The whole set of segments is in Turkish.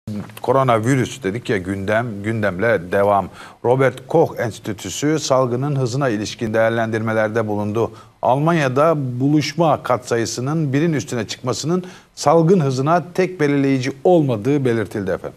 Koronavirüs dedik ya, gündemle devam. Robert Koch Enstitüsü salgının hızına ilişkin değerlendirmelerde bulundu. Almanya'da buluşma katsayısının birin üstüne çıkmasının salgın hızına tek belirleyici olmadığı belirtildi efendim.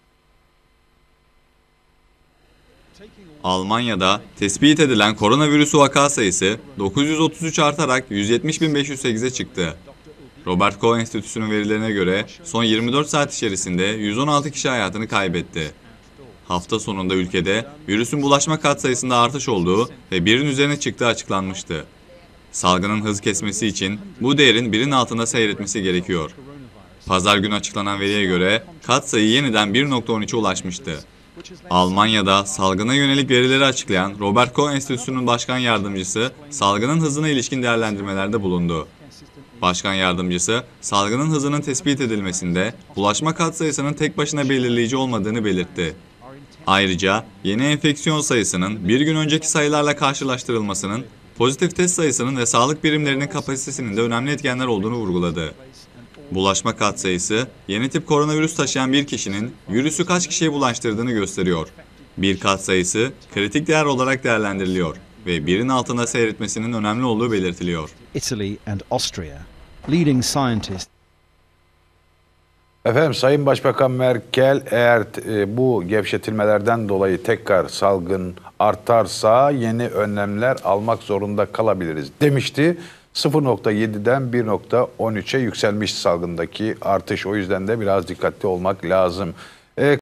Almanya'da tespit edilen koronavirüs vaka sayısı 933 artarak 170.508'e çıktı. Robert Koch Enstitüsü'nün verilerine göre son 24 saat içerisinde 116 kişi hayatını kaybetti. Hafta sonunda ülkede virüsün bulaşma katsayısında artış olduğu ve birin üzerine çıktığı açıklanmıştı. Salgının hız kesmesi için bu değerin birin altında seyretmesi gerekiyor. Pazar günü açıklanan veriye göre katsayı yeniden 1.13'e ulaşmıştı. Almanya'da salgına yönelik verileri açıklayan Robert Koch Enstitüsü'nün başkan yardımcısı salgının hızına ilişkin değerlendirmelerde bulundu. Başkan yardımcısı, salgının hızının tespit edilmesinde bulaşma katsayısının tek başına belirleyici olmadığını belirtti. Ayrıca yeni enfeksiyon sayısının bir gün önceki sayılarla karşılaştırılmasının, pozitif test sayısının ve sağlık birimlerinin kapasitesinin de önemli etkenler olduğunu vurguladı. Bulaşma katsayısı, yeni tip koronavirüs taşıyan bir kişinin virüsü kaç kişiye bulaştırdığını gösteriyor. Bir katsayısı kritik değer olarak değerlendiriliyor ve birin altında seyretmesinin önemli olduğu belirtiliyor. Italy and Austria, leading scientists. Efendim, Sayın Başbakan Merkel eğer bu gevşetilmelerden dolayı tekrar salgın artarsa yeni önlemler almak zorunda kalabiliriz demişti. 0.7'den 1.13'e yükselmiş salgındaki artış. O yüzden de biraz dikkatli olmak lazım.